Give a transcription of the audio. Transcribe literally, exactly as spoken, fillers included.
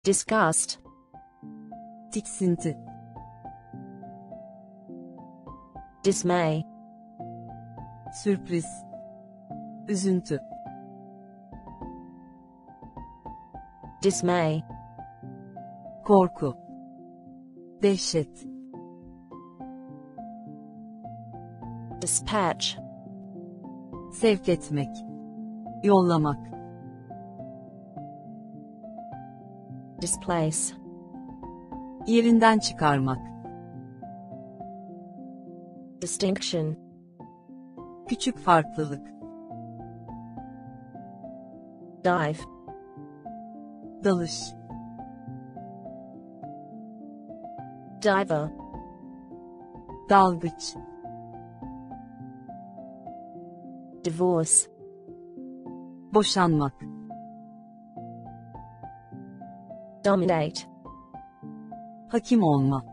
disgust, tiksinti, dismay, sürpriz, üzüntü, dismay, korku, dehşet, dispatch, sevk etmek, yollamak, displace, yerinden çıkarmak, distinction, küçük farklılık, dive, dalış, diver, dalgıç, divorce, boşanmak, dominate, hakim olma,